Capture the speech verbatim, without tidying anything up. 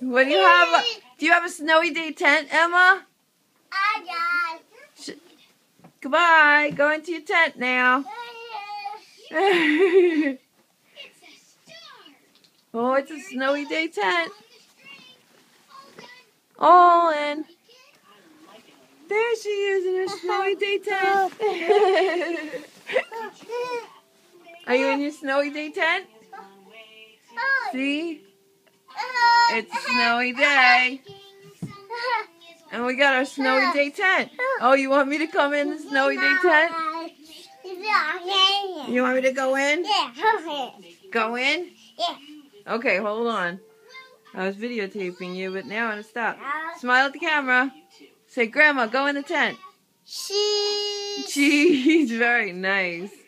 What do you have? Do you have a snowy day tent, Emma? I got. Goodbye. Go into your tent now. Oh, it's a snowy day tent. All in. There she is in her snowy day tent. Are you in your snowy day tent? See? It's a snowy day. And we got our snowy day tent. Oh, you want me to come in the snowy day tent? You want me to go in? Yeah. Go in? Yeah. Okay, hold on. I was videotaping you, but now I'm going to stop. Smile at the camera. Say, Grandma, go in the tent. Cheese. Cheese. Very nice.